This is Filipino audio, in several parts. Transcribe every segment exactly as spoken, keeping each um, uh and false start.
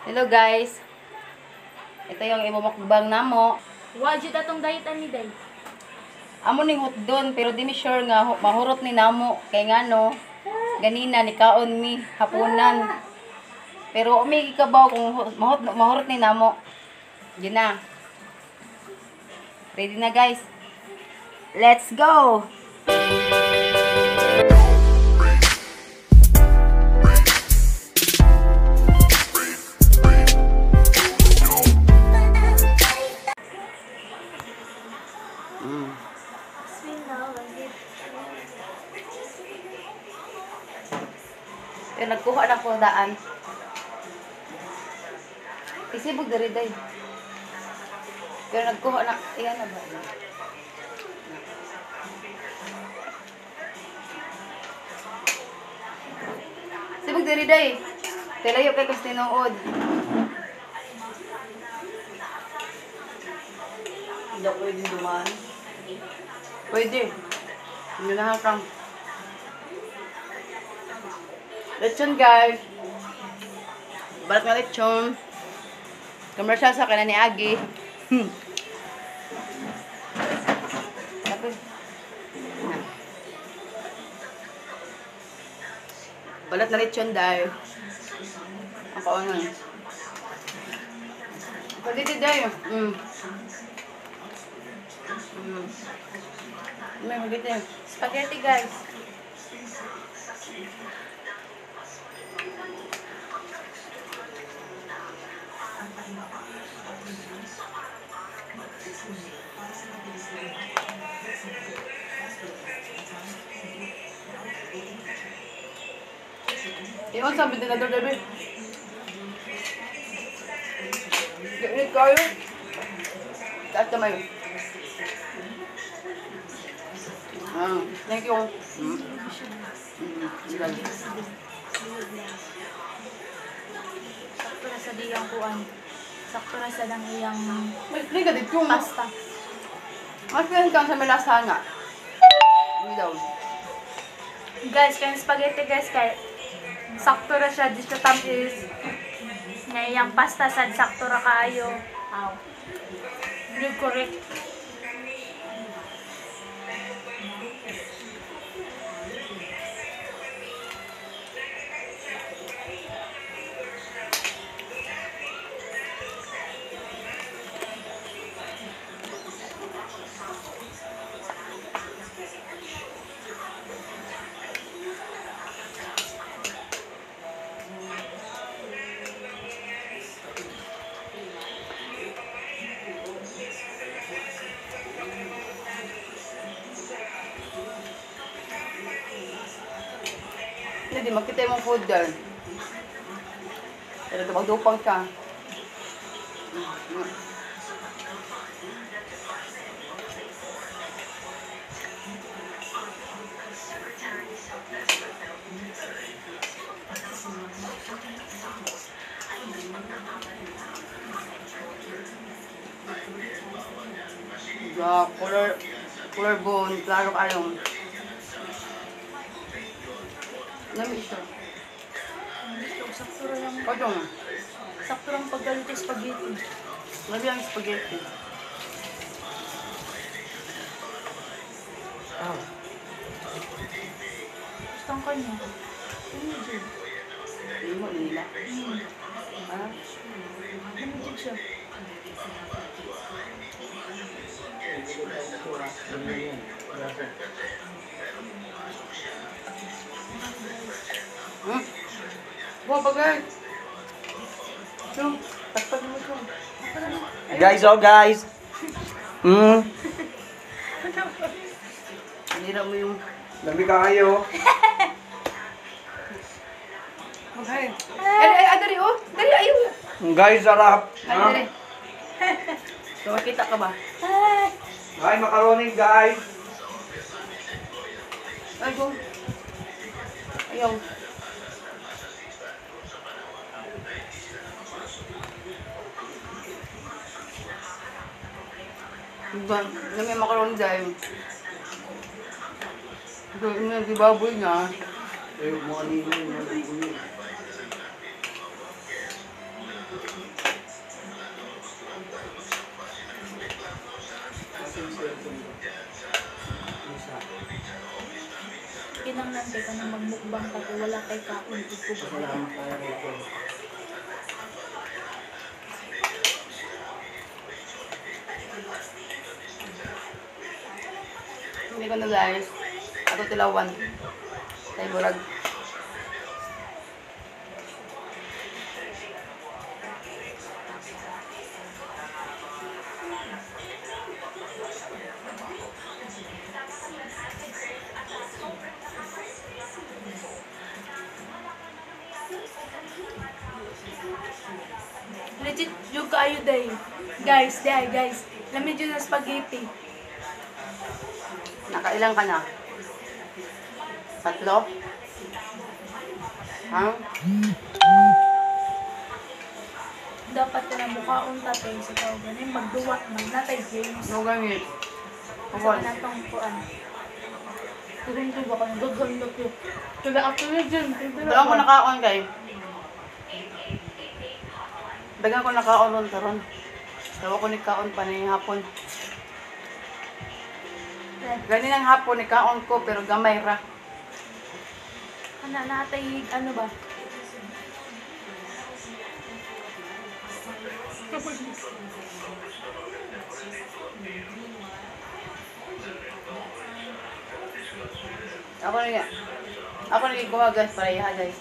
Hello guys. Ito yung imumukbang namo. Wajud atong dahitan ni day. Amo ning hotdon pero di mi sure nga hu- mahurot ni namo kay ngano ganina ni kaon mi hapunan. Pero umi ikabaw kung hu- mahurot mahurot ni namo. Yun na. Ready na guys. Let's go. Yung nagkuha ng kudaan. Isibog dari day. Pero nagkuha na, iyan na ba? Sibog dari day. Tilayo kay kus tinuod. Hindi ako pwede dumaan. Pwede. Hindi na kang. Lechon guys. Balat nga lechon. Commercial sa kanan ni Agi. Hmm. Tapos. Ah. Balat na lechon dahil. Ang kawanan. Pwede din dahil. Hmm. Hmm. May magiging din. Spaghetti guys. Iyon sabi nila doon, David. Ganit kayo. Taas na mayo. Ah, thank you. Mm. Mm. Sakto na sa diyang kuan. Sakto na sa dang iyang May play ka dito. pasta. Mas pinag kang sa melasa nga. Hindi daw. Guys, kaya spaghetti guys, kaya sakto na siya. Di siya tamis. Nga iyang pasta sad sakto ra kaayo. Aw. Good correct. Hindi, makita yung food dyan. Pero magdupang ka. Yeah, color, color bone, klaro kayong. Nami siya. Sakto ra lang. Kato nga. Sakto lang paggalito spaghetti. Nami ang spaghetti. Oh. Gusto ang kanya. Ano dyan? Hindi mo nila. Hmm. Ah. Ano dyan siya? Hmm? Buha pa guys. Ito. Takpag mo ito. Guys, oh guys. Hmm. Hinira mo yung... Lamig ka kayo. Okay. Ay, ay, ay, dari oh. Dari, ayaw. Guys, sarap. Ay, Ha? dari. So, makita ka ba? Ay, macaroni guys. Ay, go. Ayaw. Diba? Na may macaroni dahil. Ito, di baboy nga. Eh, mga nino, mga nino. natay ka unti ko ba. Hindi ko na guys. Ako tilawan. Tay burag. Legit yung kaayo day. Guys, day, guys. Lamig yun na spaghetti. Nakailang ka na? Tatlo? Ha? Dapat na mukhaon tatay sa tao ganin magduwa magnatay games. No ganit. Sa Awal. kanatong puan. Turun ko ba kung gagawin ko. Kaya ako na dyan. Dagan ko nakaon kay. Dagan ko nakaon ron karon. Dawa ko ni kaon pa ni hapon. Gani ng hapon ni kaon ko pero gamay ra. Ano natay ano ba? Ako ni Ako ni kuha guys para iha guys.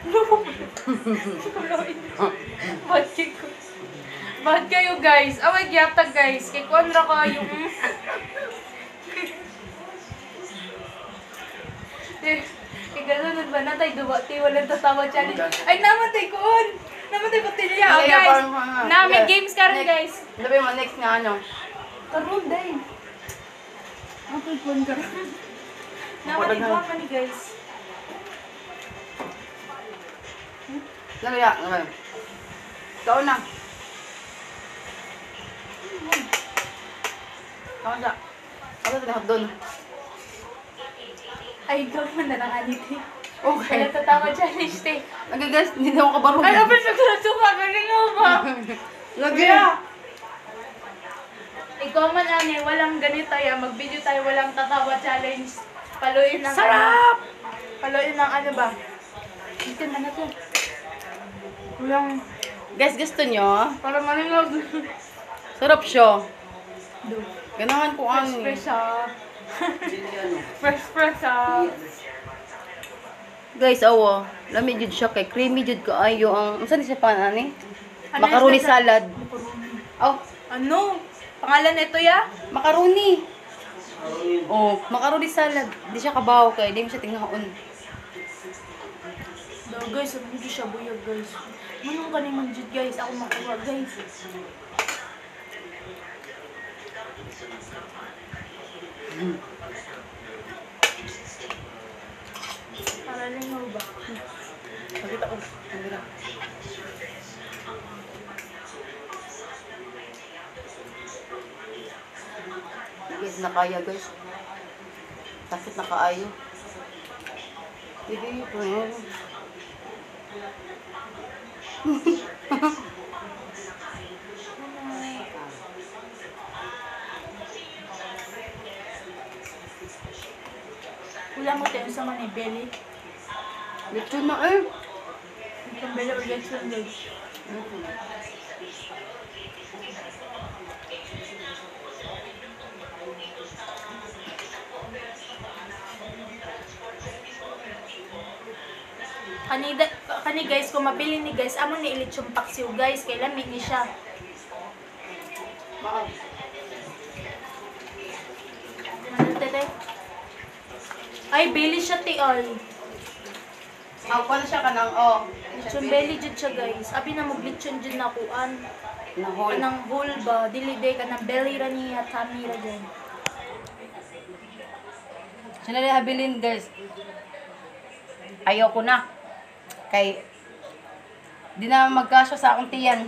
Bad kayo. Bad kayo guys. Away gyatag guys. Kay kuan ra kayo. Eh, kay ganun ba natay duwa ti walang tatawa challenge. Ay namatay kuon. Namatay pati niya. Oh, Sige, guys. parang mga- Na may sige. games karon Next. guys. Sabi mo next nga ano. Karon day. Ako kuan karon. Namatay Wala na. duwa pa ni guys. Lagaya, lagaya. Kaon na. Kaon siya. Ako sa doon. Ay, ikaw mo na lang aniti. Okay. Kaya tatawa challenge day. Nagagas, hindi na ako kabarong. Ano ba siya suka? Galing mo ba? Lagaya. Ikaw man ani, walang ganito ya. Mag-video tayo, walang tatawa challenge. Paluin ng Sarap! Paluin ng ano ba? Ito na natin. Walang, Guys, gusto nyo? para malingog. Sarap siya. Do. Ganahan ko Fresh ang... fresh ah. Fresh fresh ah. Guys, awo. Lami jud siya kay creamy jud ko ayo ang... Unsa ni siya pa ani? Ano Macaroni yung sa- salad. Macaroni. Oh, Ano? Pangalan nito ya? macaroni. Oh, macaroni salad. Di siya kabaw kay di mo siya tinghaon. Do guys, ano dito siya buyog guys. Manong ka naman dito guys. Ako makuha guys. Para lingaw ba? Pakita ko. Ang ganda. Guys, nakaya guys. Sakit na kaayo. Hindi po. Wala mo tayo sa mga belly. Lechon na eh. Itong belly or lechon guys. Kani, da- kani guys, kung mabili ni guys, amo ni ilit yung paksiw guys, kay lamig ni siya. Bakit? Ano tete? Ay, belly siya ti all. Ako pala siya kanang oh. Lechon belly jud siya guys. Abi na mag lechon jud na kuan. Nahol. Kanang whole ba, dili day ka ng belly ra niya, tummy ra dyan. Siya na habilin guys. Ayoko na. Kay di na magkasya sa akong tiyan.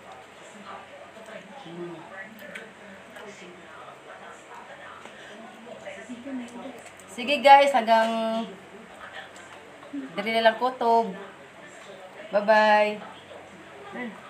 Sige guys, hanggang dali na lang kutob. Bye-bye.